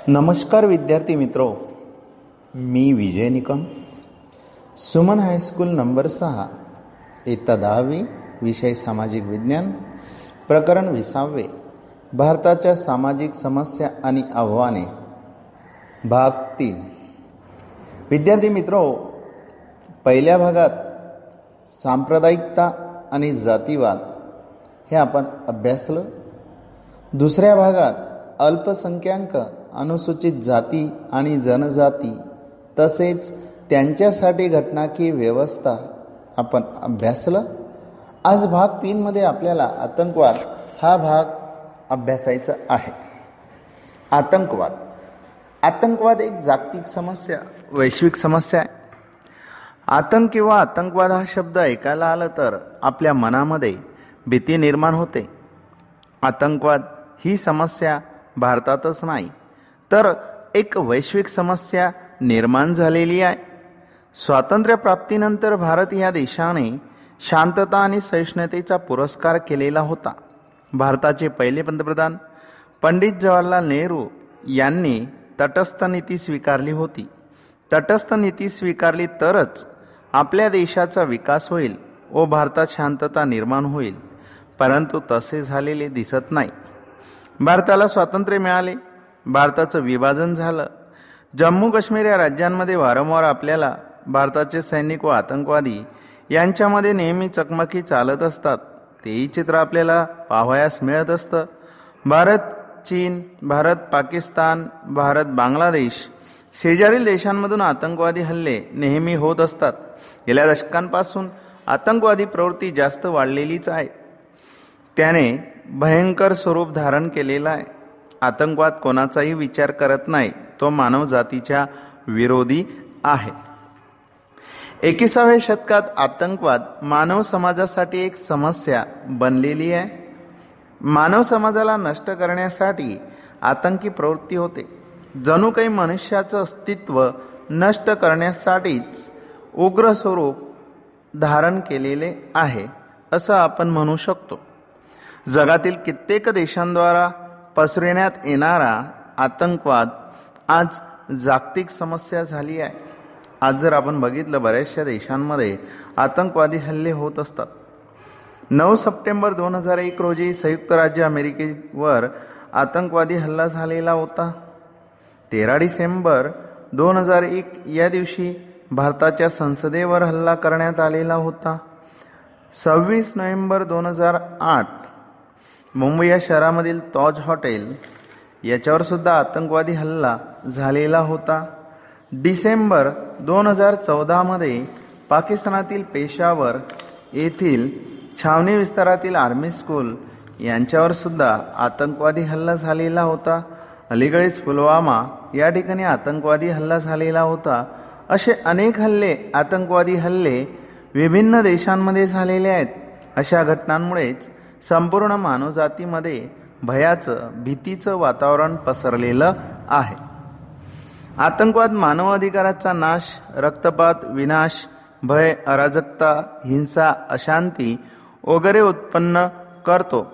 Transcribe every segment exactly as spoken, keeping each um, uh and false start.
नमस्कार विद्यार्थी मित्रो, मी विजय निकम. सुमन हायस्कूल नंबर सहा, इयत्ता दहावी, विषय सामाजिक विज्ञान, प्रकरण विसावे, भारताच्या सामाजिक समस्या आणि आव्हाने, भाग तीन. विद्यार्थी मित्रो, पहिल्या भागात सांप्रदायिकता आणि जातीवाद हे आपण अभ्यासलं. दुसऱ्या भागात अल्पसंख्याक, अनुसूचित जाती आणि जनजाती तसेच त्यांच्यासाठी घटनाकीय व्यवस्था आपण अभ्यासलं. आज भाग तीनमध्ये आपल्याला आतंकवाद हा भाग अभ्यासायचा आहे. आतंकवाद आतंकवाद एक जागतिक समस्या, वैश्विक समस्या आहे. आतंक किंवा आतंकवाद हा शब्द ऐकायला आला तर आपल्या मनामध्ये भीती निर्माण होते. आतंकवाद ही समस्या भारतातच नाही तर एक वैश्विक समस्या निर्माण झालेली आहे. स्वातंत्र्यप्राप्तीनंतर भारत या देशाने शांतता आणि सहिष्णुतेचा पुरस्कार केलेला होता. भारताचे पहिले पंतप्रधान पंडित जवाहरलाल नेहरू यांनी तटस्थ नीती स्वीकारली होती. तटस्थ नीती स्वीकारली तरच आपल्या देशाचा विकास होईल व भारतात शांतता निर्माण होईल, परंतु तसे झालेले दिसत नाही. भारताला स्वातंत्र्य मिळाले, भारताचं विभाजन झालं. जम्मू काश्मीर या राज्यांमध्ये वारंवार आपल्याला भारताचे सैनिक व आतंकवादी यांच्यामध्ये नेहमी चकमकी चालत असतात. तेही चित्र आपल्याला पाहावयास मिळत असतं. भारत चीन, भारत पाकिस्तान, भारत बांगलादेश शेजारील देशांमधून आतंकवादी हल्ले नेहमी होत असतात. गेल्या दशकांपासून आतंकवादी प्रवृत्ती जास्त वाढलेलीच आहे. त्याने भयंकर स्वरूप धारण केलेला आहे. आतंकवाद कोणाचाही विचार करत नाही, तो मानव जातीच्या विरोधी आहे. एकविसाव्या शतकात आतंकवाद मानव समाजासाठी एक समस्या बनलेली आहे. मानव समाजाला नष्ट करण्यासाठी आतंकी प्रवृत्ती होते. जणू काही मनुष्याचं अस्तित्व नष्ट करण्यासाठीच उग्र स्वरूप धारण केलेले आहे असं आपण म्हणू शकतो. जगातील कित्येक देशांद्वारा पसरविण्यात येणारा आतंकवाद आज जागतिक समस्या झाली आहे. आज जर आपण बघितलं, बऱ्याचशा देशांमध्ये आतंकवादी हल्ले होत असतात. नऊ सप्टेंबर दोन हजार एक रोजी संयुक्त राज्य अमेरिकेवर आतंकवादी हल्ला झालेला होता. तेरा डिसेंबर दोन हजार एक या दिवशी भारताच्या संसदेवर हल्ला करण्यात आलेला होता. सव्वीस नोव्हेंबर दोन हजार आठ मुंबई या शहरामधील ताज हॉटेल याच्यावर सुद्धा आतंकवादी हल्ला झालेला होता. डिसेंबर दोन हजार चौदामध्ये पाकिस्तानातील पेशावर येथील छावणी विस्तारातील आर्मी स्कूल यांच्यावर सुद्धा आतंकवादी हल्ला झालेला होता. अलीकडेच पुलवामा या ठिकाणी आतंकवादी हल्ला झालेला होता. असे अनेक हल्ले, आतंकवादी हल्ले विभिन्न देशांमध्ये झालेले आहेत. अशा घटनांमुळेच संपूर्ण मानवजातीमध्ये भयाचं, भीतीचं वातावरण पसरलेलं आहे. आतंकवाद मानव अधिकाराचा नाश, रक्तपात, विनाश, भय, अराजकता, हिंसा, अशांती वगैरे उत्पन्न करतो.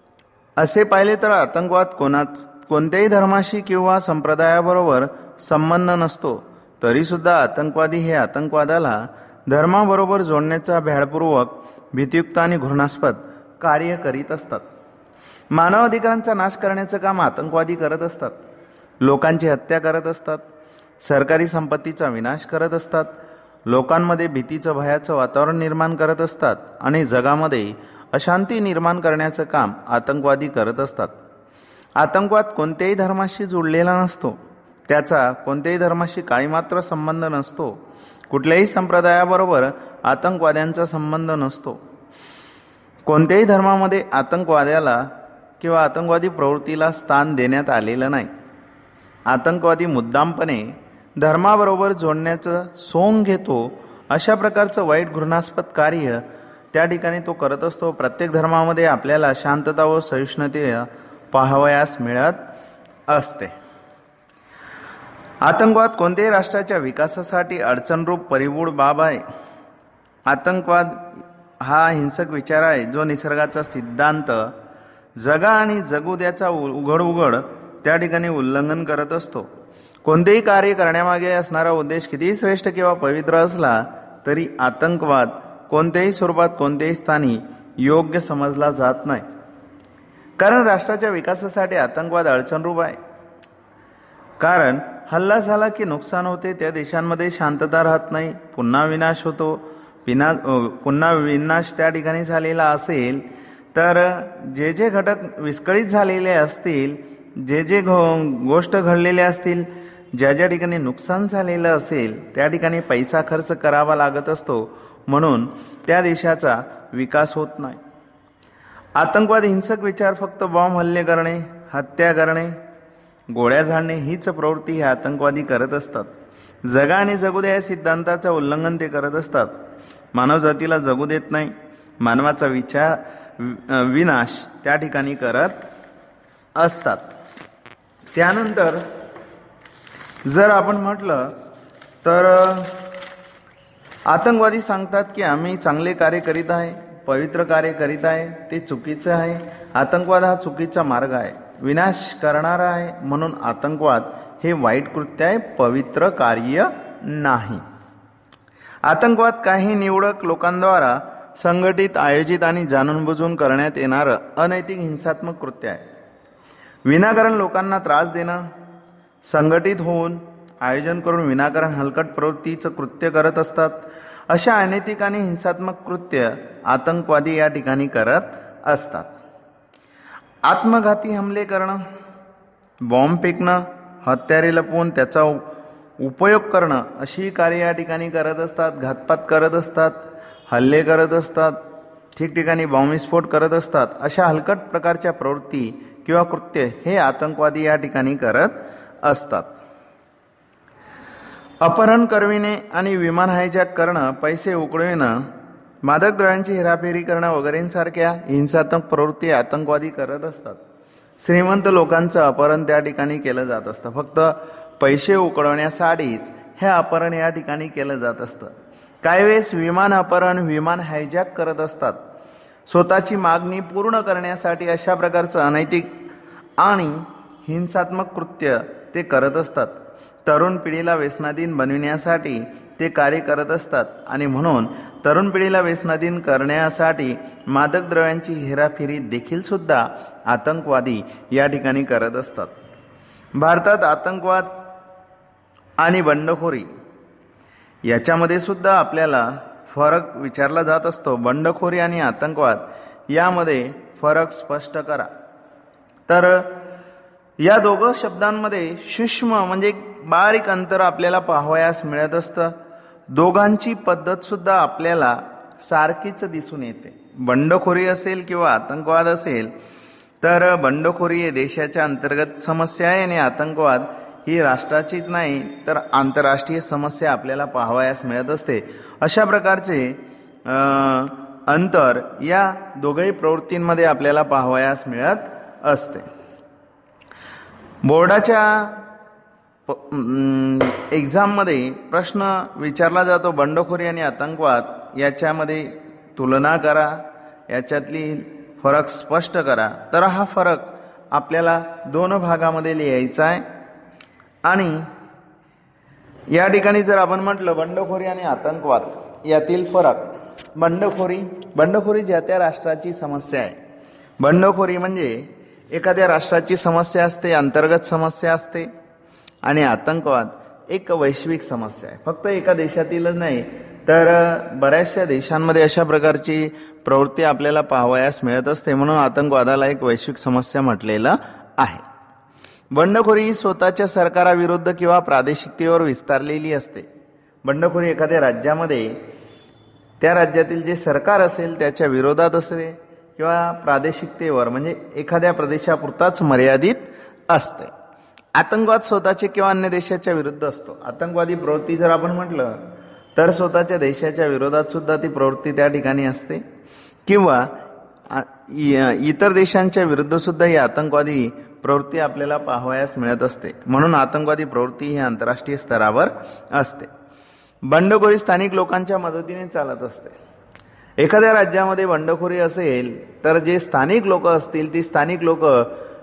असे पाहिले तर आतंकवाद कोणाच कोणत्याही धर्माशी किंवा संप्रदायाबरोबर संबंध नसतो. तरीसुद्धा आतंकवादी हे आतंकवादाला धर्माबरोबर जोडण्याचा भ्याडपूर्वक, भीतियुक्त आणि घृणास्पद कार्य करीत असतात. मानव अधिकारांचा नाश करण्याचं काम आतंकवादी करत असतात. लोकांची हत्या करत असतात. सरकारी संपत्तीचा विनाश करत असतात. लोकांमध्ये भीतीचं, भयाचं वातावरण निर्माण करत असतात आणि जगामध्ये अशांती निर्माण करण्याचं काम आतंकवादी करत असतात. आतंकवाद कोणत्याही धर्माशी जोडलेला नसतो. त्याचा कोणत्याही धर्माशी काळीमात्र संबंध नसतो. कुठल्याही संप्रदायाबरोबर आतंकवाद्यांचा संबंध नसतो. कोणत्याही धर्मामध्ये आतंकवाद्याला किंवा आतंकवादी प्रवृत्तीला स्थान देण्यात आलेलं नाही. आतंकवादी मुद्दामपणे धर्माबरोबर जोडण्याचं सोंग घेतो. अशा प्रकारचं वाईट, घृणास्पद कार्य त्या ठिकाणी तो करत असतो. प्रत्येक धर्मामध्ये आपल्याला शांतता व सहिष्णुते पाहावयास मिळत असते. आतंकवाद कोणत्याही राष्ट्राच्या विकासासाठी अडचणरूप परिपूर्ण बाब आहे. आतंकवाद हा हिंसक विचार आहे जो निसर्गाचा सिद्धांत जगा आणि जगू द्याचा उघड उघड त्या ठिकाणी उल्लंघन करत असतो. कोणतेही कार्य करण्यामागे असणारा उद्देश कितीही श्रेष्ठ किंवा पवित्र असला तरी आतंकवाद कोणत्याही स्वरूपात कोणत्याही स्थानी योग्य समजला जात नाही. कारण राष्ट्राच्या विकासासाठी आतंकवाद अडचणरूप आहे. कारण हल्ला झाला की नुकसान होते, त्या देशांमध्ये शांतता राहत नाही, पुन्हा विनाश होतो. विना पुन्हा विनाश त्या ठिकाणी झालेला असेल तर जे जे घटक विस्कळीत झालेले असतील, जे जे गोष्ट घडलेल्या असतील, ज्या ज्या ठिकाणी नुकसान झालेलं असेल त्या ठिकाणी पैसा खर्च करावा लागत असतो, म्हणून त्या देशाचा विकास होत नाही. आतंकवाद हिंसक विचार, फक्त बॉम्ब हल्ले करणे, हत्या करणे, गोळ्या झाडणे हीच प्रवृत्ती हे आतंकवादी करत असतात. जगा आणि जगू दे या सिद्धांताचं उल्लंघन ते करत असतात. मानवजातीला जगू देत नाही. मानवाचा विचार विनाश त्या ठिकाणी करत असतात. त्यानंतर जर आपण म्हटलं तर आतंकवादी सांगतात की आम्ही चांगले कार्य करीत आहे, पवित्र कार्य करीत आहे, ते चुकीचं आहे. आतंकवाद हा चुकीचा मार्ग आहे, विनाश करणारा आहे, म्हणून आतंकवाद हे वाईट कृत्य आहे, पवित्र कार्य नाही. आतंकवाद काही निवडक लोकांद्वारा संघटित, आयोजित आणि जाणून बुजून करण्यात येणारं अनैतिक हिंसात्मक कृत्य आहे. विनाकारण लोकांना त्रास देणं, संघटित होऊन आयोजन करून विनाकारण हलकट प्रवृत्तीचं कृत्य करत असतात. अशा अनैतिक आणि हिंसात्मक कृत्य आतंकवादी या ठिकाणी करत असतात. आत्मघाती हमले करणं, बॉम्ब फेकणं, हत्यारे लपवून त्याचा उपयोग करणं अशी कार्य या ठिकाणी करत असतात. घातपात करत असतात, हल्ले करत असतात, ठिकठिकाणी बॉम्बस्फोट करत असतात. अशा हलकट प्रकारच्या प्रवृत्ती किंवा कृत्य हे आतंकवादी या ठिकाणी करत असतात. अपहरण करविणे आणि विमान हायजॅक करणं, पैसे उकळविणं, मादक द्रव्यांची हेराफेरी करणं वगैरेंसारख्या हिंसात्मक प्रवृत्ती आतंकवादी करत असतात. श्रीमंत लोकांचं अपहरण त्या ठिकाणी केलं जात असतं. फक्त पैसे उकळवण्यासाठीच हे अपहरण या ठिकाणी केलं जात असतं. काही वेळेस विमान अपहरण, विमान हायजॅक करत असतात. स्वतःची मागणी पूर्ण करण्यासाठी अशा प्रकारचं अनैतिक आणि हिंसात्मक कृत्य ते करत असतात. तरुण पिढीला व्यसनाधीन बनविण्यासाठी ते कार्य करत असतात आणि म्हणून तरुण पिढीला व्यसनाधीन करण्यासाठी मादक द्रव्यांची हेराफेरी देखील सुद्धा आतंकवादी या ठिकाणी करत असतात. भारतात आतंकवाद आणि बंडखोरी याच्यामध्ये सुद्धा आपल्याला फरक विचारला जात असतो. बंडखोरी आणि आतंकवाद यामध्ये फरक स्पष्ट करा. तर या दोघं शब्दांमध्ये सूक्ष्म म्हणजे बारीक अंतर आपल्याला पाहावयास मिळत असतं. दोघांची पद्धत सुद्धा आपल्याला सारखीच दिसून येते. बंडखोरी असेल किंवा आतंकवाद असेल तर बंडखोरी हे देशाच्या अंतर्गत समस्या आहे आणि आतंकवाद ही राष्ट्राचीच नाही तर आंतरराष्ट्रीय समस्या आपल्याला पाहावयास मिळत असते. अशा प्रकारचे अंतर या दोघही प्रवृत्तींमध्ये आपल्याला पाहावयास मिळत असते. बोर्डाच्या एक्झाममध्ये प्रश्न विचारला जातो, बंडखोरी आणि आतंकवाद याच्यामध्ये तुलना करा, याच्यातली फरक स्पष्ट करा. तर हा फरक आपल्याला दोन भागामध्ये लिहायचा आहे. आणि या ठिकाणी जर आपण म्हटलं बंडखोरी आणि आतंकवाद यातील फरक, बंडखोरी बंडखोरी ज्या त्या राष्ट्राची समस्या आहे. बंडखोरी म्हणजे एखाद्या राष्ट्राची समस्या असते, अंतर्गत समस्या असते. आणि आतंकवाद एक वैश्विक समस्या आहे. फक्त एका देशातीलच नाही तर बऱ्याचशा देशांमध्ये अशा प्रकारची प्रवृत्ती आपल्याला पाहावयास मिळत असते. म्हणून आतंकवादाला एक वैश्विक समस्या म्हटलेलं आहे. बंडखोरी ही स्वतःच्या सरकाराविरुद्ध किंवा प्रादेशिकतेवर विस्तारलेली असते. बंडखोरी एखाद्या राज्यामध्ये त्या राज्यातील जे सरकार असेल त्याच्या विरोधात असते किंवा प्रादेशिकतेवर म्हणजे एखाद्या प्रदेशापुरताच मर्यादित असते. आतंकवाद स्वतःचे किंवा अन्य देशाच्या विरुद्ध असतो. आतंकवादी प्रवृत्ती जर आपण म्हटलं तर स्वतःच्या देशाच्या विरोधात सुद्धा ती प्रवृत्ती त्या ठिकाणी असते किंवा इतर देशांच्या विरुद्ध सुद्धा ही आतंकवादी प्रवृत्ती आपल्याला पाहावयास मिळत असते. म्हणून आतंकवादी प्रवृत्ती ही आंतरराष्ट्रीय स्तरावर असते. बंडखोरी स्थानिक लोकांच्या मदतीने चालत असते. एखाद्या राज्यामध्ये बंडखोरी असेल तर जे स्थानिक लोक असतील ती स्थानिक लोक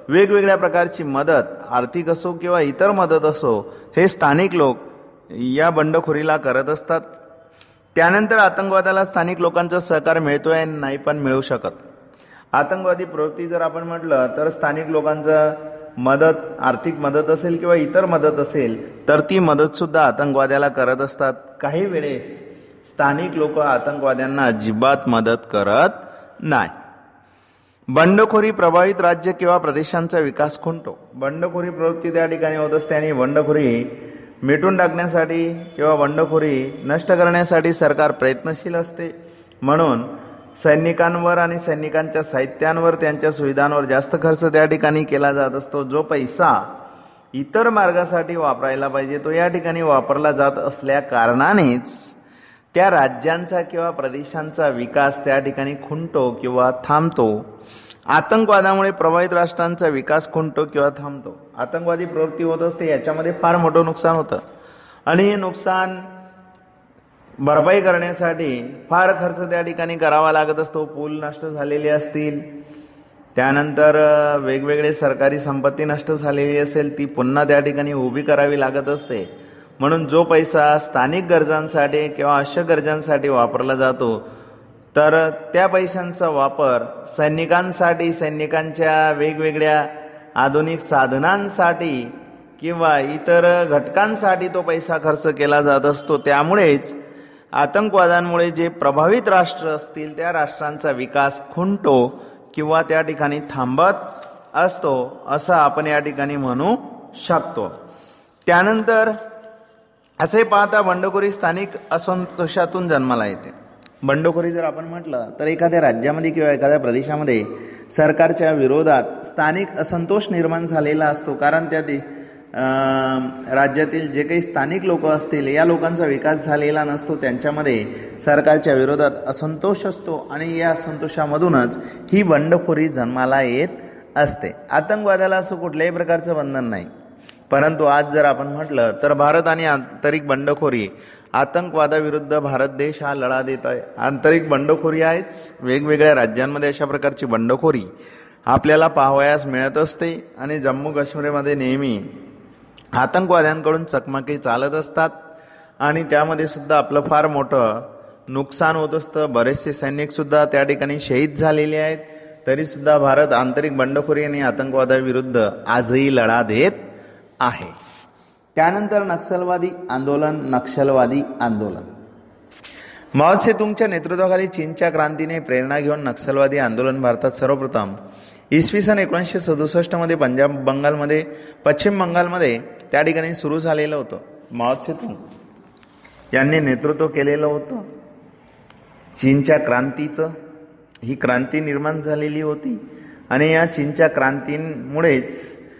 वेगवेगळ्या प्रकारची मदत, आर्थिक असो किंवा इतर मदत असो, हे स्थानिक लोक या बंडखोरीला करत असतात. त्यानंतर आतंकवादाला स्थानिक लोकांचा सहकार मिळतोय नाही पण मिळू शकत. आतंकवादी प्रवृत्ती जर आपण म्हटलं तर स्थानिक लोकांचा मदत, आर्थिक मदत असेल किंवा इतर मदत असेल तर ती मदत सुद्धा आतंकवाद्याला करत असतात. काही वेळेस स्थानिक लोक आतंकवाद्यांना अजिबात मदत करत नाही. बंडखोरी प्रभावित राज्य किंवा प्रदेशांचा विकास खुंटतो. बंडखोरी प्रवृत्ती त्या ठिकाणी होत असते आणि बंडखोरी मिटून टाकण्यासाठी किंवा बंडखोरी नष्ट करण्यासाठी सरकार प्रयत्नशील असते. म्हणून सैनिकांवर आणि सैनिकांच्या साहित्यांवर, त्यांच्या सुविधांवर जास्त खर्च त्या ठिकाणी केला जात असतो. जो पैसा इतर मार्गासाठी वापरायला पाहिजे तो या ठिकाणी वापरला जात असल्या कारणानेच त्या राज्यांचा किंवा प्रदेशांचा विकास त्या ठिकाणी खुंटतो किंवा थांबतो. आतंकवादामुळे प्रभावित राष्ट्रांचा विकास खुंटतो किंवा थांबतो. आतंकवादी प्रवृत्ती होत असते, याच्यामध्ये फार मोठं नुकसान होतं आणि हे नुकसान भरपाई करण्यासाठी फार खर्च त्या ठिकाणी करावा लागत असतो. पूल नष्ट झालेले असतील, त्यानंतर वेगवेगळे सरकारी संपत्ती नष्ट झालेली असेल, ती पुन्हा त्या ठिकाणी उभी करावी लागत असते. म्हणून जो पैसा स्थानिक गरजांसाठी किंवा आवश्यक गरजांसाठी वापरला जातो तर त्या पैशांचा वापर सैनिकांसाठी, सैनिकांच्या वेगवेगळ्या आधुनिक साधनांसाठी किंवा इतर घटकांसाठी तो पैसा खर्च केला जात असतो. त्यामुळेच आतंकवादांमुळे जे प्रभावित राष्ट्र असतील त्या राष्ट्रांचा विकास खुंटतो किंवा त्या ठिकाणी थांबत असतो असं आपण या ठिकाणी म्हणू शकतो. त्यानंतर असे पाहता बंडखोरी स्थानिक असंतोषातून जन्माला येते. बंडखोरी जर आपण म्हटलं तर एखाद्या राज्यामध्ये किंवा एखाद्या प्रदेशामध्ये सरकारच्या विरोधात स्थानिक असंतोष निर्माण झालेला असतो. कारण त्या राज्यातील जे काही स्थानिक लोक असतील या लोकांचा विकास झालेला नसतो, त्यांच्यामध्ये सरकारच्या विरोधात असंतोष असतो आणि या असंतोषामधूनच ही बंडखोरी जन्माला येत असते. आतंकवादाला असं कुठल्याही प्रकारचं बंधन नाही, परंतु आज जर आपण म्हटलं तर भारत आणि आंतरिक बंडखोरी, आतंकवादाविरुद्ध भारत देश हा लढा देत आहे. आंतरिक बंडखोरी आहेच, वेगवेगळ्या राज्यांमध्ये अशा प्रकारची बंडखोरी आपल्याला पाहावयास मिळत असते आणि जम्मू काश्मीरमध्ये नेहमी आतंकवाद्यांकडून चकमकी चालत असतात आणि त्यामध्ये सुद्धा आपलं फार मोठं नुकसान होत असतं. बरेचसे सैनिकसुद्धा त्या ठिकाणी शहीद झालेले आहेत. तरीसुद्धा भारत आंतरिक बंडखोरी आणि आतंकवादाविरुद्ध आजही लढा देत आहे. त्यानंतर नक्षलवादी आंदोलन. नक्षलवादी आंदोलन माओ त्से-तुंगच्या नेतृत्वाखाली चीनच्या क्रांतीने प्रेरणा घेऊन नक्षलवादी आंदोलन भारतात सर्वप्रथम इसवी सन एकोणीसशे सदुसष्टमध्ये पंजाब बंगालमध्ये, पश्चिम बंगालमध्ये त्या ठिकाणी सुरू झालेलं होतं. माओ त्से-तुंग यांनी नेतृत्व केलेलं होतं चीनच्या क्रांतीचं. ही क्रांती निर्माण झालेली होती आणि या चीनच्या क्रांतीमुळेच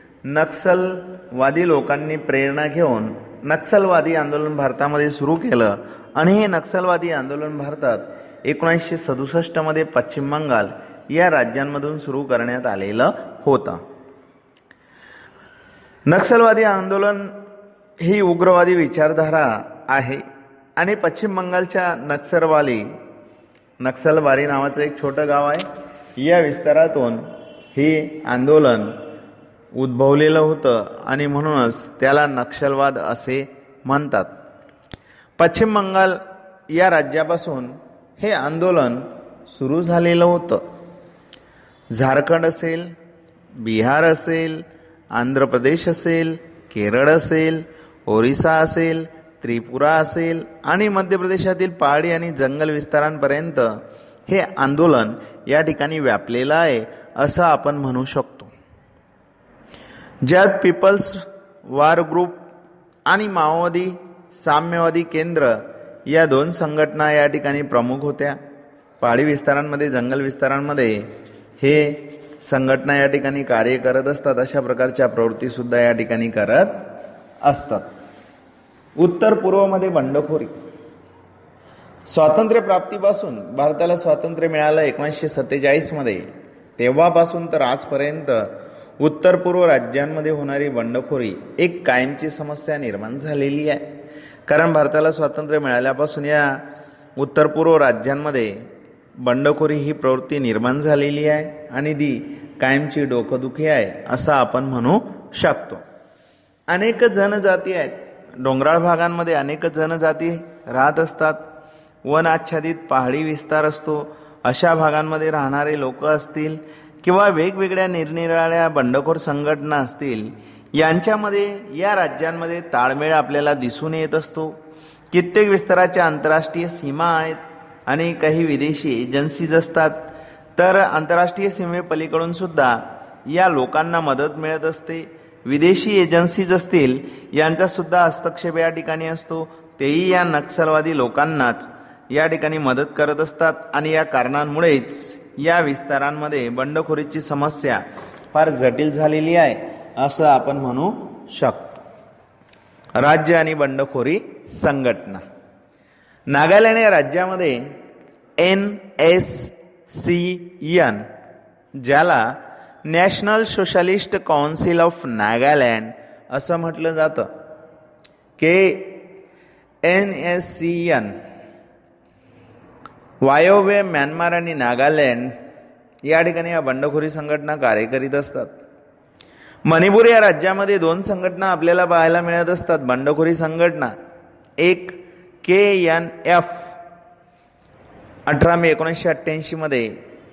नक्षलवादी लोकांनी प्रेरणा घेऊन नक्षलवादी आंदोलन भारतामध्ये सुरू केलं आणि हे नक्षलवादी आंदोलन भारतात एकोणीसशे सदुसष्टमध्ये पश्चिम बंगाल या राज्यांमधून सुरू करण्यात आलेलं होतं. नक्षलवादी आंदोलन ही उग्रवादी विचारधारा आहे आणि पश्चिम बंगालच्या नक्सलवाली नक्सलबारी नावाचं एक छोटं गाव आहे, या विस्तारातून हे आंदोलन उद्भवलेलं होतं आणि म्हणूनच त्याला नक्षलवाद असे म्हणतात. पश्चिम बंगाल या राज्यापासून हे आंदोलन सुरू झालेलं होतं. झारखंड असेल, बिहार असेल, आंध्र प्रदेश असेल, केरळ असेल, ओरिसा असेल, त्रिपुरा असेल आणि मध्य प्रदेशातील पहाडी आणि जंगल विस्तारांपर्यंत हे आंदोलन या ठिकाणी व्यापलेलं आहे असं आपण म्हणू शकतो. ज्यात पीपल्स वार ग्रुप आणि माओवादी साम्यवादी केंद्र या दोन संघटना या ठिकाणी प्रमुख होत्या. पहाडी विस्तारांमध्ये, जंगल विस्तारांमध्ये हे संघटना या ठिकाणी कार्य करत असतात. अशा प्रकारच्या प्रवृत्तीसुद्धा या ठिकाणी करत असतात. उत्तर पूर्वमध्ये बंडखोरी. स्वातंत्र्य प्राप्तीपासून भारताला स्वातंत्र्य मिळालं एकोणीसशे सत्तेचाळीसमध्ये, तेव्हापासून तर आजपर्यंत उत्तर पूर्व राज्यांमध्ये होणारी बंडखोरी एक कायमची समस्या निर्माण झालेली आहे. कारण भारताला स्वातंत्र्य मिळाल्यापासून या उत्तर पूर्व राज्यांमध्ये बंडखोरी ही प्रवृत्ती निर्माण झालेली आहे आणि ती कायमची डोकंदुखी आहे असं आपण म्हणू शकतो. अनेक जनजाती आहेत. डोंगराळ भागांमध्ये अनेक जनजाती राहत असतात. वन आच्छादित पहाडी विस्तार असतो. अशा भागांमध्ये राहणारे लोक असतील किंवा वेगवेगळ्या निरनिराळ्या बंडखोर संघटना असतील, यांच्यामध्ये या राज्यांमध्ये ताळमेळ आपल्याला दिसून येत असतो. कित्येक विस्ताराच्या आंतरराष्ट्रीय सीमा आहेत आणि काही विदेशी एजन्सीज असतात. तर आंतरराष्ट्रीय सीमेपलीकडून सुद्धा या लोकांना मदत मिळत असते. विदेशी एजन्सीज असतील यांचा सुद्धा हस्तक्षेप या ठिकाणी असतो. तेही या नक्षलवादी लोकांनाच या ठिकाणी मदत करत असतात आणि या कारणांमुळेच या विस्तारांमध्ये बंडखोरीची समस्या फार जटिल झालेली आहे असं आपण म्हणू शकतो. राज्य आणि बंडखोरी संघटना. नागालँड या राज्यामध्ये एन एस सी एन, ज्याला national socialist council of Nagaland असं म्हटलं जातं, K N S C N वायव्य म्यानमार आणि नागालँड या ठिकाणी या बंडखोरी संघटना कार्य करीत असतात. मणिपूर या राज्यामध्ये दोन संघटना आपल्याला पाहायला मिळत असतात, बंडखोरी संघटना. एक के एन एफ अठरा मे एकोणीसशे अठ्ठ्याऐंशी मध्ये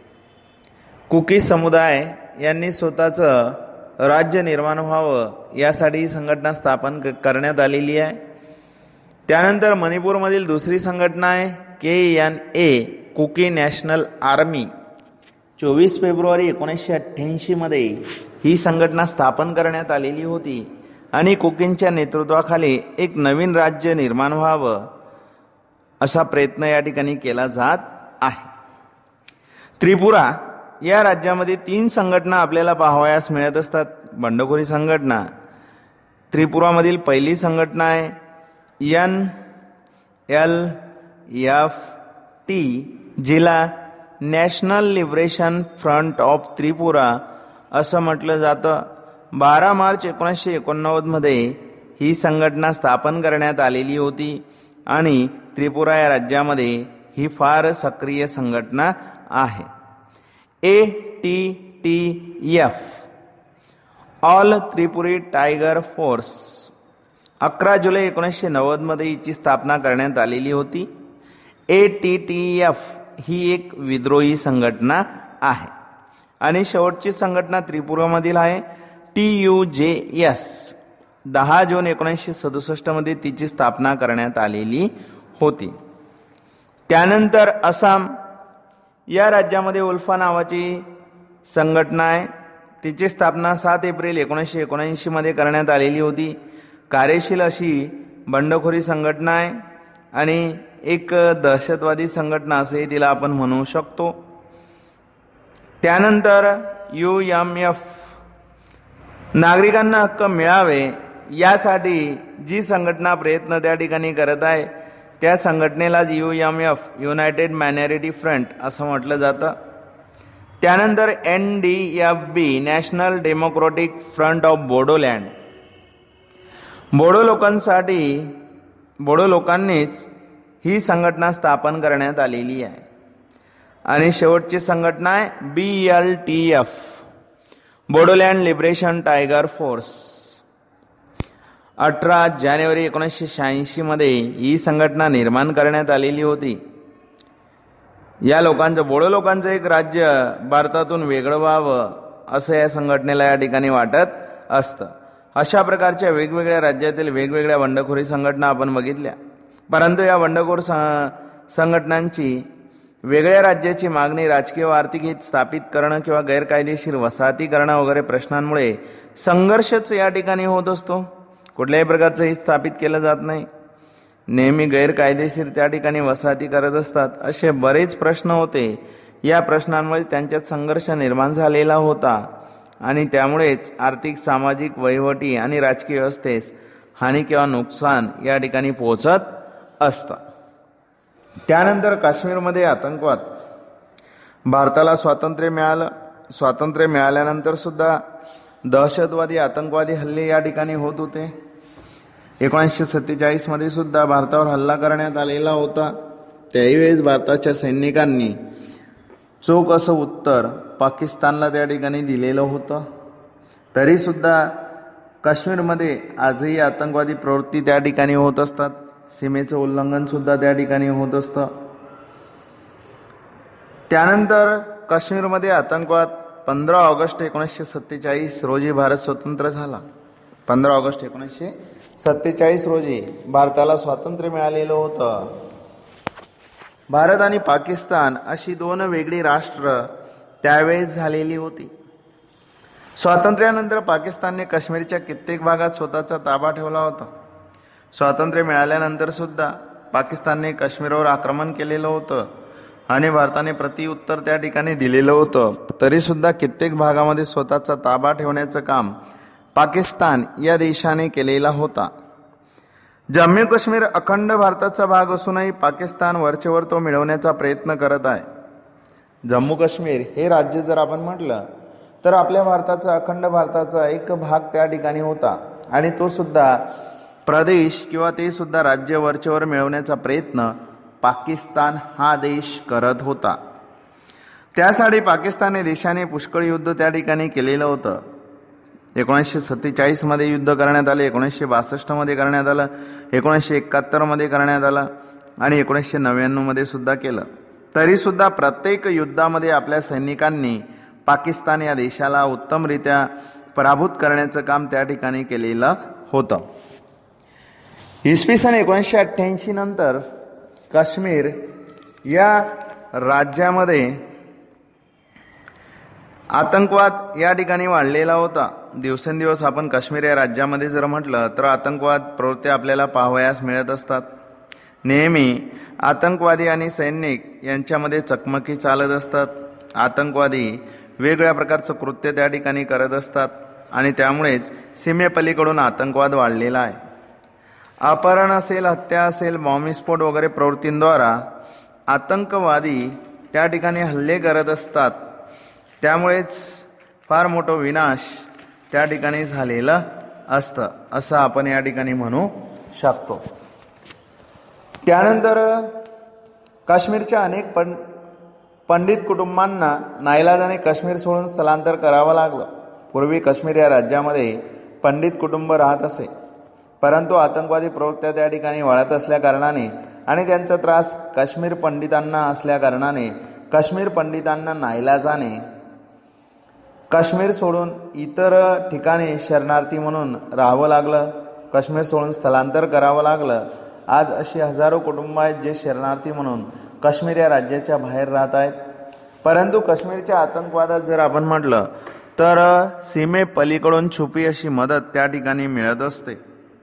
कुकी समुदाय यांनी स्वतःचं राज्य निर्माण व्हावं यासाठी ही संघटना स्थापन करण्यात आलेली आहे. त्यानंतर मणिपूरमधील दुसरी संघटना आहे K N A Kuki national army. चोवीस फेब्रुवारी एकोणीसशे अठ्ठ्याऐंशी मध्ये ही संघटना स्थापन करण्यात आलेली होती आणि कुकींच्या नेतृत्वाखाली एक नवीन राज्य निर्माण व्हावं असा प्रयत्न या ठिकाणी केला जात आहे. त्रिपुरा या राज्यामध्ये तीन संघटना आपल्याला पाहावयास मिळत असतात, बंडखोरी संघटना. त्रिपुरामधील पहिली संघटना आहे एन एल एफ टी, जिला national liberation front of Tripura असं म्हटलं जातं. बारा मार्च एकोणीसशे एकोणनव्वद मध्ये ही संघटना स्थापन करण्यात आलेली होती आणि त्रिपुरा या राज्यामध्ये ही फार सक्रिय संघटना आहे. A T T F all Tripuri tiger force अकरा जुलै एकोणीसशे नव्वद मध्ये हिची स्थापना करण्यात आलेली होती. ए टी टी एफ ही एक विद्रोही संघटना आहे. आणि शेवटची संघटना त्रिपुरामधील आहे टी यू जे एस. दहा जून एकोणीसशे सदुसष्ट मध्ये तिची स्थापना करण्यात आलेली होती. त्यानंतर आसाम या राज्यामध्ये उल्फा नावाची संघटना आहे. तिची स्थापना सात एप्रिल एकोणीसशे एकोणऐंशी मध्ये करण्यात आलेली होती. कार्यशील अशी बंडखोरी संघटना आहे आणि एक दहशतवादी संघटना असे तिला आपण म्हणू शकतो. त्यानंतर यू एम एफ नागरिकांना हक्क मिळावे यासाठी जी संघटना प्रयत्न त्या ठिकाणी करत आहे त्या संघटनेला U M F united minority front असं म्हटलं जातं. त्यानंतर N D F B national democratic front of Bodoland, Bodo लोकांसाठी बोडो लोकांनीच ही संघटना स्थापन करण्यात आलेली आहे. आणि शेवटची संघटना आहे B L T F Bodoland liberation tiger force. अठरा जानेवारी एकोणीसशे शहाऐंशी मध्ये ही संघटना निर्माण करण्यात आलेली होती. या लोकांचं बोडो लोकांचं एक राज्य भारतातून वेगळं व्हावं असं या संघटनेला या ठिकाणी वाटत असतं. अशा प्रकारच्या वेगवेगळ्या राज्यातील वेगवेगळ्या बंडखोरी संघटना आपण बघितल्या. परंतु या बंडखोर संघटनांची वेगळ्या राज्याची मागणी राजकीय व आर्थिक हित स्थापित करणं किंवा गैरकायदेशीर वसाहती करणं वगैरे प्रश्नांमुळे संघर्षच या ठिकाणी होत असतो. कुठल्याही प्रकारचं हित स्थापित केलं जात नाही. नेहमी गैरकायदेशीर त्या ठिकाणी वसाहती करत असतात. असे बरेच प्रश्न होते. या प्रश्नांमुळे त्यांच्यात संघर्ष निर्माण झालेला होता आणि त्यामुळेच आर्थिक सामाजिक वहिवटी आणि राजकीय व्यवस्थेस हानी किंवा नुकसान या ठिकाणी पोहोचत असतं. त्यानंतर काश्मीरमध्ये आतंकवाद. भारताला स्वातंत्र्य मिळालं. स्वातंत्र्य मिळाल्यानंतर सुद्धा दहशतवादी आतंकवादी हल्ले या ठिकाणी होत होते. एकोणीसशे सत्तेचाळीस मध्ये सुद्धा भारतावर हल्ला करण्यात आलेला होता. त्याही वेळेस भारताच्या सैनिकांनी चोख असं उत्तर पाकिस्तानला त्या ठिकाणी दिलेलं होतं. तरीसुद्धा काश्मीरमध्ये आजही आतंकवादी प्रवृत्ती त्या ठिकाणी होत असतात. सीमेचं उल्लंघनसुद्धा त्या ठिकाणी होत असतं. त्यानंतर काश्मीरमध्ये आतंकवाद पंधरा ऑगस्ट एकोणीसशे सत्तेचाळीस रोजी भारत स्वतंत्र झाला. पंधरा ऑगस्ट एकोणीसशे सत्तेचाळीस रोजी भारताला स्वातंत्र्य मिळालेलं होतं. भारत आणि पाकिस्तान अशी दोन वेगळी राष्ट्र त्यावेळेस झालेली होती. स्वातंत्र्यानंतर पाकिस्तानने काश्मीरच्या कित्येक भागात स्वतःचा ताबा ठेवला होता. स्वातंत्र्य मिळाल्यानंतर सुद्धा पाकिस्तानने काश्मीरवर आक्रमण केलेलं होतं आणि भारताने प्रत्युत्तर त्या ठिकाणी दिलेलं होतं. तरीसुद्धा कित्येक भागामध्ये स्वतःचा ताबा ठेवण्याचं काम पाकिस्तान या देशाने केलेला होता. जम्मू काश्मीर अखंड भारताचा भाग असूनही पाकिस्तान वरचेवर तो मिळवण्याचा प्रयत्न करत आहे. जम्मू काश्मीर हे राज्य जर आपण म्हटलं तर आपल्या भारताचा, अखंड भारताचा एक भाग त्या ठिकाणी होता आणि तो सुद्धा प्रदेश किंवा ते सुद्धा राज्य वरचेवर मिळवण्याचा प्रयत्न पाकिस्तान हा देश करत होता. त्यासाठी पाकिस्तान देशाने पुष्कळ युद्ध त्या ठिकाणी केलेलं होतं. एकोणीसशे सत्तेचाळीसमध्ये युद्ध करण्यात आलं, एकोणीसशे बासष्टमध्ये करण्यात आलं, एकोणीसशे एकाहत्तरमध्ये करण्यात आलं आणि एकोणीसशे नव्याण्णवमध्ये सुद्धा केलं. तरीसुद्धा प्रत्येक युद्धामध्ये आपल्या सैनिकांनी पाकिस्तान या देशाला उत्तमरित्या पराभूत करण्याचं काम त्या ठिकाणी केलेलं होतं. इसवी सन एकोणीसशे अठ्ठ्याऐंशी नंतर काश्मीर या राज्यामध्ये आतंकवाद या ठिकाणी वाढलेला होता. दिवसेंदिवस आपण काश्मीर या राज्यामध्ये जर म्हटलं तर आतंकवाद प्रवृत्ती आपल्याला पाहावयास मिळत असतात. नेहमी आतंकवादी आणि सैनिक यांच्यामध्ये चकमकी चालत असतात. आतंकवादी वेगवेगळ्या प्रकारचं कृत्य त्या ठिकाणी करत असतात आणि त्यामुळेच सीमेपलीकडून आतंकवाद वाढलेला आहे. अपहरण असेल, हत्या असेल, बॉम्बस्फोट वगैरे प्रवृत्तींद्वारा आतंकवादी त्या ठिकाणी हल्ले करत असतात. त्यामुळेच फार मोठं विनाश त्या ठिकाणी झालेलं असतं असं आपण या ठिकाणी म्हणू शकतो. त्यानंतर काश्मीरच्या अनेक पण पंडित कुटुंबांना नाईलाजाने काश्मीर सोडून स्थलांतर करावं लागलं. पूर्वी काश्मीर या राज्यामध्ये पंडित कुटुंब राहत असे, परंतु आतंकवादी प्रवृत्त्या त्या ठिकाणी वाढत असल्याकारणाने आणि त्यांचा त्रास काश्मीर पंडितांना असल्याकारणाने काश्मीर पंडितांना नाईलाजाने काश्मीर सोडून इतर ठिकाणी शरणार्थी म्हणून राहावं लागलं, काश्मीर सोडून स्थलांतर करावं लागलं. आज अशी हजारो कुटुंब आहेत जे शरणार्थी म्हणून काश्मीर या राज्याच्या बाहेर राहत आहेत. परंतु काश्मीरच्या आतंकवादात जर आपण म्हटलं तर सीमेपलीकडून छुपी अशी मदत त्या ठिकाणी मिळत असते.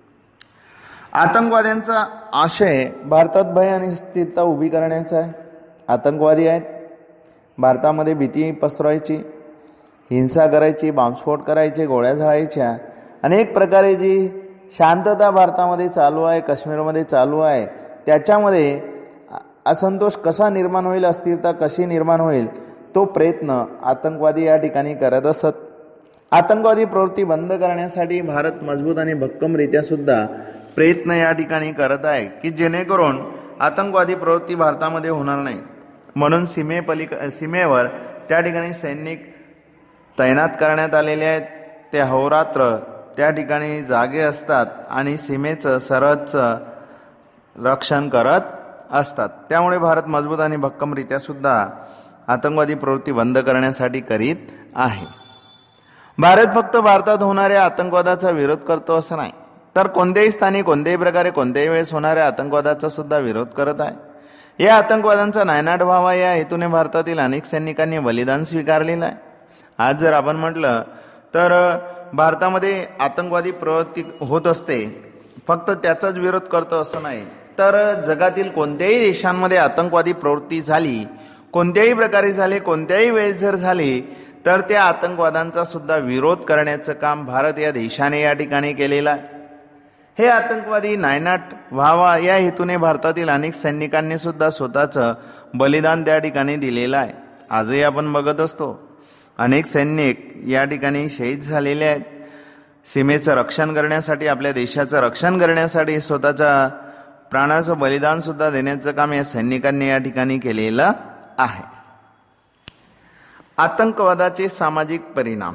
आतंकवाद्यांचा आशय भारतात भय आणि स्थिरता उभी करण्याचा आहे. आतंकवादी आहेत, भारतामध्ये भीती पसरवायची, हिंसा करायची, बॉम्बस्फोट करायचे, गोळ्या झाडायच्या, अनेक प्रकारे जी शांतता भारतामध्ये चालू आहे, काश्मीरमध्ये चालू आहे, त्याच्यामध्ये असंतोष कसा निर्माण होईल, अस्थिरता कशी निर्माण होईल, तो प्रयत्न आतंकवादी या ठिकाणी करत असत. आतंकवादी प्रवृत्ती बंद करण्यासाठी भारत मजबूत आणि भक्कमरित्या सुद्धा प्रयत्न या ठिकाणी करत आहे की जेणेकरून आतंकवादी प्रवृत्ती भारतामध्ये होणार नाही. म्हणून सीमेपली सीमेवर त्या ठिकाणी सैनिक तैनात करण्यात आलेले आहेत. ते अहोरात्र त्या ठिकाणी जागे असतात आणि सीमेचं सरहदचं रक्षण करत असतात. त्यामुळे भारत मजबूत आणि भक्कमरित्या सुद्धा आतंकवादी प्रवृत्ती बंद करण्यासाठी करीत आहे. भारत फक्त भारतात होणाऱ्या आतंकवादाचा विरोध करतो असं नाही, तर कोणत्याही स्थानी, कोणत्याही प्रकारे, कोणत्याही वेळेस होणाऱ्या आतंकवादाचा सुद्धा विरोध करत आहे. या आतंकवादांचा नायनाट व्हावा या हेतूने भारतातील अनेक सैनिकांनी बलिदान स्वीकारलेलं आहे. आज जर आपण म्हटलं तर भारतामध्ये आतंकवादी प्रवृत्ती होत असते, फक्त त्याचाच विरोध करतो असं नाही, तर जगातील कोणत्याही देशांमध्ये आतंकवादी प्रवृत्ती झाली, कोणत्याही प्रकारे झाले, कोणत्याही वेळेस जर झाली, तर त्या आतंकवादांचा सुद्धा विरोध करण्याचं काम भारत या देशाने या ठिकाणी केलेलं आहे. हे आतंकवादी नायनाट व्हावा या हेतूने भारतातील अनेक सैनिकांनी सुद्धा स्वतःचं बलिदान त्या ठिकाणी दिलेलं आहे. आजही आपण बघत असतो अनेक सैनिक या ठिकाणी शहीद झालेले आहेत. सीमेचं रक्षण करण्यासाठी, आपल्या देशाचं रक्षण करण्यासाठी स्वतःच्या प्राणाचं बलिदान सुद्धा देण्याचं काम या सैनिकांनी या ठिकाणी केलेलं आहे. आतंकवादाचे सामाजिक परिणाम.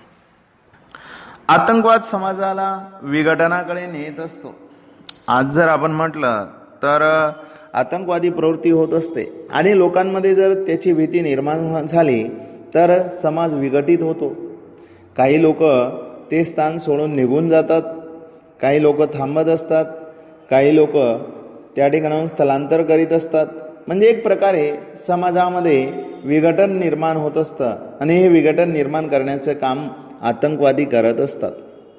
आतंकवाद समाजाला विघटनाकडे नेत असतो. आज जर आपण म्हटलं तर आतंकवादी प्रवृत्ती होत असते आणि लोकांमध्ये जर त्याची भीती निर्माण झाली तर समाज विघटित होतो. काही लोक ते स्थान सोडून निघून जातात, काही लोक थांबत असतात, काही लोक त्या ठिकाणाहून स्थलांतर करीत असतात. म्हणजे एक प्रकारे समाजामध्ये विघटन निर्माण होत असतं आणि हे विघटन निर्माण करण्याचं काम आतंकवादी करत असतात.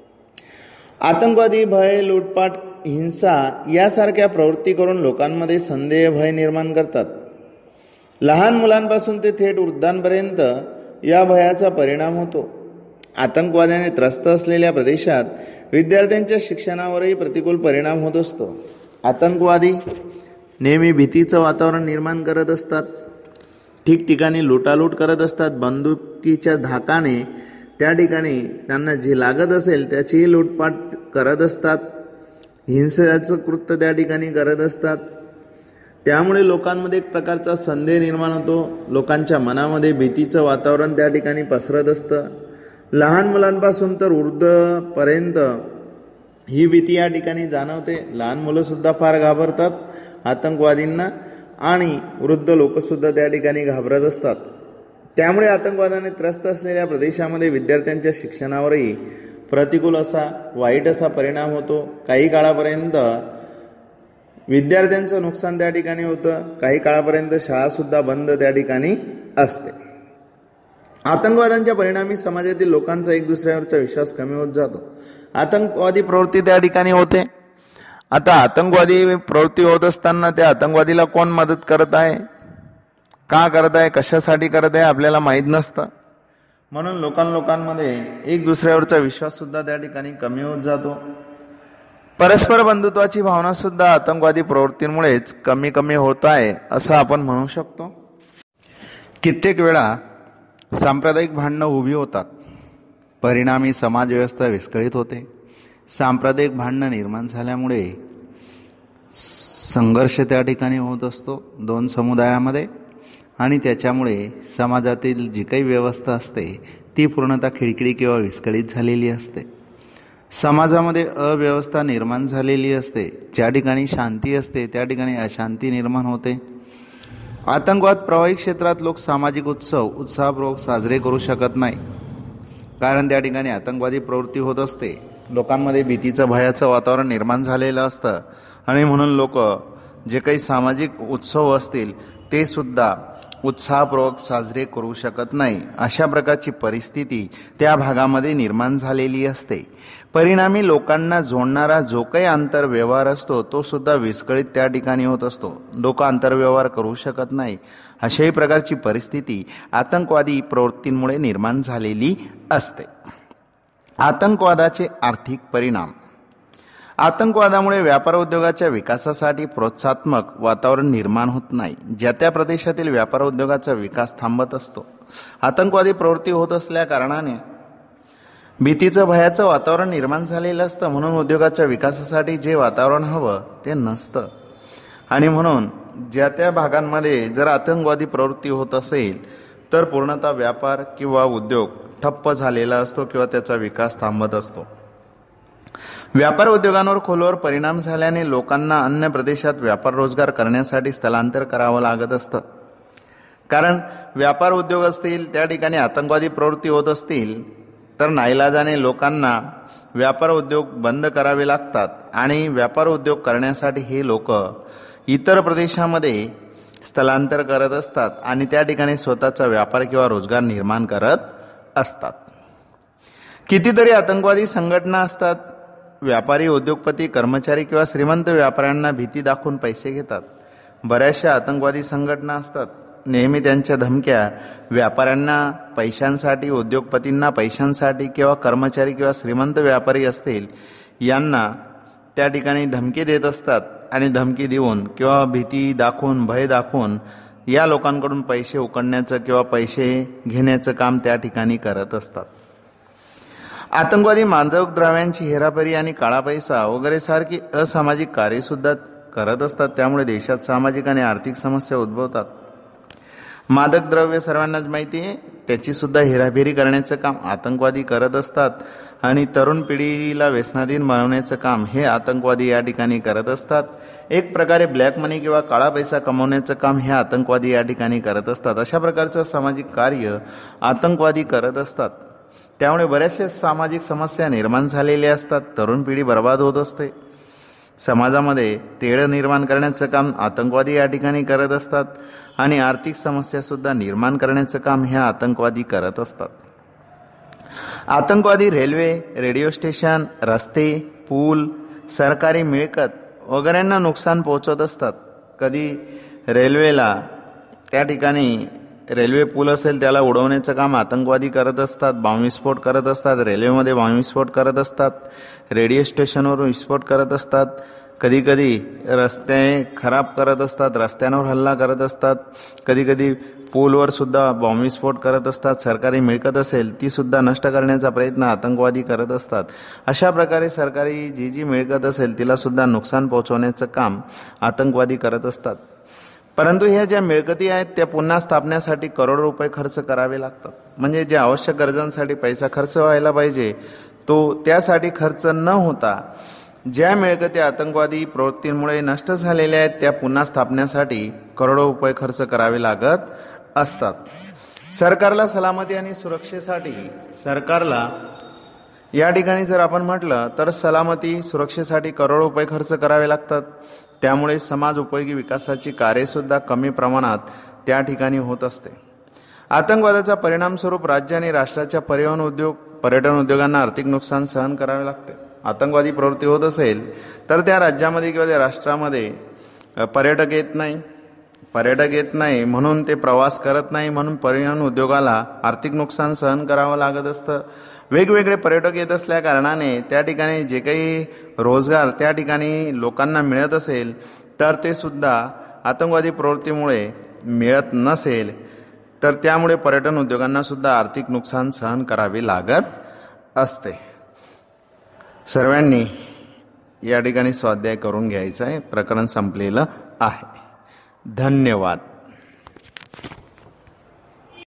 आतंकवादी भय, लूटपाट, हिंसा यासारख्या प्रवृत्ती करून लोकांमध्ये संदेह, भय निर्माण करतात. लहान मुलांपासून ते थेट वृद्धांपर्यंत या भयाचा परिणाम होतो. आतंकवादाने त्रस्त असलेल्या प्रदेशात विद्यार्थ्यांच्या शिक्षणावरही प्रतिकूल परिणाम होत असतो. आतंकवादी नेहमी भीतीचं वातावरण निर्माण करत असतात. ठिकठिकाणी लुटालूट करत असतात. बंदुकीच्या धाकाने त्या ठिकाणी त्यांना जे लागत असेल त्याचीही लूटपाट करत असतात. हिंसेचं कृत्य त्या ठिकाणी करत असतात. त्यामुळे लोकांमध्ये एक प्रकारचा संदेह निर्माण होतो. लोकांच्या मनामध्ये भीतीचं वातावरण त्या ठिकाणी पसरत असतं. लहान मुलांपासून तर वृद्धपर्यंत ही भीती या ठिकाणी जाणवते. लहान मुलंसुद्धा फार घाबरतात आतंकवादींना आणि वृद्ध लोकसुद्धा त्या ठिकाणी घाबरत असतात. त्यामुळे आतंकवादाने त्रस्त असलेल्या प्रदेशामध्ये विद्यार्थ्यांच्या शिक्षणावरही प्रतिकूल असा, वाईट असा परिणाम होतो. काही काळापर्यंत विद्यार्थ्यांचं नुकसान त्या ठिकाणी होतं. काही काळापर्यंत शाळासुद्धा बंद त्या ठिकाणी असते. आतंकवादांच्या परिणामी समाजातील लोकांचा एक दुसऱ्यावरचा विश्वास कमी होत जातो. आतंकवादी प्रवृत्ती त्या ठिकाणी होते. आता आतंकवादी प्रवृत्ती होत असताना त्या आतंकवादीला कोण मदत करत आहे, का करत आहे, कशासाठी करत आहे आपल्याला माहीत नसतं. म्हणून लोकां लोकांमध्ये एक दुसऱ्यावरचा विश्वास सुद्धा त्या ठिकाणी कमी होत जातो. परस्पर बंधुत्वाची भावना सुद्धा आतंकवादी प्रवृत्तींमुळेच कमी कमी होत आहे असं आपण म्हणू शकतो. कित्येक वेळा सांप्रदायिक भांडणं उभी होतात. परिणामी समाज व्यवस्था विस्कळीत होते. सांप्रदायिक भांडणं निर्माण झाल्यामुळे संघर्ष त्या ठिकाणी होत असतो दोन समुदायामध्ये आणि त्याच्यामुळे समाजातील जी काही व्यवस्था असते ती पूर्णतः खिळखिळी किंवा विस्कळीत झालेली असते. समाजामध्ये अव्यवस्था निर्माण झालेली असते. ज्या ठिकाणी शांती असते त्या ठिकाणी अशांती निर्माण होते. आतंकवाद प्रभावित क्षेत्रात लोक सामाजिक उत्सव उत्साहपूर्वक साजरे करू शकत नाही, कारण त्या ठिकाणी आतंकवादी प्रवृत्ती होत असते. लोकांमध्ये भीतीचं, भयाचं वातावरण निर्माण झालेलं असतं आणि म्हणून लोक जे काही सामाजिक उत्सव असतील ते सुद्धा उत्साहपूर्वक साजरे करू शकत नाही. अशा प्रकारची परिस्थिती त्या भागामध्ये निर्माण झालेली असते. परिणामी लोकांना जोडणारा जो काही आंतरव्यवहार असतो तो सुद्धा विस्कळीत त्या ठिकाणी होत असतो. लोक आंतरव्यवहार करू शकत नाही. अशाही प्रकारची परिस्थिती आतंकवादी प्रवृत्तींमुळे निर्माण झालेली असते. आतंकवादाचे आर्थिक परिणाम. आतंकवादामुळे व्यापार उद्योगाच्या विकासासाठी प्रोत्साहनात्मक वातावरण निर्माण होत नाही. ज्या त्या प्रदेशातील व्यापार उद्योगाचा विकास थांबत असतो. आतंकवादी प्रवृत्ती होत असल्या कारणाने भीतीचं, भयाचं वातावरण निर्माण झालेलं असतं. म्हणून उद्योगाच्या विकासासाठी जे वातावरण हवं ते नसतं आणि म्हणून ज्या त्या भागांमध्ये जर आतंकवादी प्रवृत्ती होत असेल तर पूर्णतः व्यापार किंवा उद्योग ठप्प झालेला असतो किंवा त्याचा विकास थांबत असतो. व्यापार उद्योगांवर खोलवर परिणाम झाल्याने लोकांना अन्य प्रदेशात व्यापार रोजगार करण्यासाठी स्थलांतर करावं लागत असतं. कारण व्यापार उद्योग असतील त्या ठिकाणी आतंकवादी प्रवृत्ती होत असतील तर नाईलाजाने लोकांना व्यापार उद्योग बंद करावे लागतात आणि व्यापार उद्योग करण्यासाठी हे लोक इतर प्रदेशामध्ये स्थलांतर करत असतात आणि त्या ठिकाणी स्वतःचा व्यापार किंवा रोजगार निर्माण करत असतात. कितीतरी आतंकवादी संघटना असतात. व्यापारी, उद्योगपती, कर्मचारी किंवा श्रीमंत व्यापाऱ्यांना भीती दाखवून पैसे घेतात. बऱ्याचशा आतंकवादी संघटना असतात. नेहमी त्यांच्या धमक्या व्यापाऱ्यांना पैशांसाठी, उद्योगपतींना पैशांसाठी किंवा कर्मचारी किंवा श्रीमंत व्यापारी असतील यांना त्या ठिकाणी धमकी देत असतात आणि धमकी देऊन किंवा भीती दाखवून, भय दाखवून या लोकांकडून पैसे उकळण्याचं किंवा पैसे घेण्याचं काम त्या ठिकाणी करत असतात. आतंकवादी मादक द्रव्यांची हेराफेरी आणि काळा पैसा वगैरे सारखी असामाजिक कार्यसुद्धा करत असतात. त्यामुळे देशात सामाजिक आणि आर्थिक समस्या उद्भवतात. मादक द्रव्य सर्वांनाच माहिती आहे त्याचीसुद्धा हेराफेरी करण्याचं काम आतंकवादी करत असतात आणि तरुण पिढीला व्यसनाधीन बनवण्याचं काम हे आतंकवादी या ठिकाणी करत असतात. एक प्रकारे ब्लॅक मनी किंवा काळा पैसा कमवण्याचं काम हे आतंकवादी या ठिकाणी करत असतात. अशा प्रकारचं सामाजिक कार्य आतंकवादी करत असतात. त्यामुळे बऱ्याचशा सामाजिक समस्या निर्माण झालेल्या असतात. तरुण पिढी बर्बाद होत असते. समाजामध्ये तेढ निर्माण करण्याचं काम आतंकवादी या ठिकाणी करत असतात आणि आर्थिक समस्यासुद्धा निर्माण करण्याचं काम हे आतंकवादी करत असतात. आतंकवादी रेल्वे, रेडिओ स्टेशन, रस्ते, पूल, सरकारी मिळकत वगैरेंना नुकसान पोहोचवत असतात. कधी रेल्वेला त्या ठिकाणी रेल्वे पूल असेल त्याला उडवण्याचं काम आतंकवादी करत असतात. बॉम्बविस्फोट करत असतात. रेल्वेमध्ये बॉम्बविस्फोट करत असतात. रेडिओ स्टेशनवर विस्फोट करत असतात. कधी कधी रस्ते खराब करत असतात. रस्त्यांवर हल्ला करत असतात. कधी कधी पूलवर सुद्धा बॉम्बविस्फोट करत असतात. सरकारी मिळकत असेल ती सुद्धा नष्ट करण्याचा प्रयत्न आतंकवादी करत असतात. अशा प्रकारे सरकारी जी जी मिळकत असेल तिला सुद्धा नुकसान पोहोचवण्याचं काम आतंकवादी करत असतात. परंतु ह्या ज्या मिळकती आहेत त्या पुन्हा स्थापण्यासाठी करोडो रुपये खर्च करावे लागतात. म्हणजे ज्या आवश्यक गरजांसाठी पैसा खर्च व्हायला पाहिजे तो त्यासाठी खर्च न होता ज्या मिळकती आतंकवादी प्रवृत्तींमुळे नष्ट झालेल्या आहेत त्या पुन्हा स्थापण्यासाठी करोडो रुपये खर्च करावे लागत असतात. सरकारला सलामती आणि सुरक्षेसाठी सरकारला या ठिकाणी जर आपण म्हटलं तर सलामती सुरक्षेसाठी करोडो रुपये खर्च करावे लागतात. त्यामुळे समाज उपयोगी विकासाची कार्यसुद्धा कमी प्रमाणात त्या ठिकाणी होत असते. आतंकवादाचा परिणामस्वरूप राज्य आणि राष्ट्राच्या परिवहन उद्योग पर्यटन उद्योगांना आर्थिक नुकसान सहन करावे लागते. आतंकवादी प्रवृत्ती होत असेल तर त्या राज्यामध्ये किंवा त्या राष्ट्रामध्ये पर्यटक येत नाही पर्यटक येत नाही म्हणून ते प्रवास करत नाही, म्हणून परिवहन उद्योगाला आर्थिक नुकसान सहन करावं लागत असतं. वेगवेगळे पर्यटक येत असल्या कारणाने त्या ठिकाणी जे काही रोजगार त्या ठिकाणी लोकांना मिळत असेल तर ते सुद्धा आतंकवादी प्रवृत्तीमुळे मिळत नसेल तर त्यामुळे पर्यटन उद्योगांना सुद्धा आर्थिक नुकसान सहन करावे लागत असते. सर्वांनी या ठिकाणी स्वाध्याय करून घ्यायचा आहे. प्रकरण संपलेलं आहे. धन्यवाद.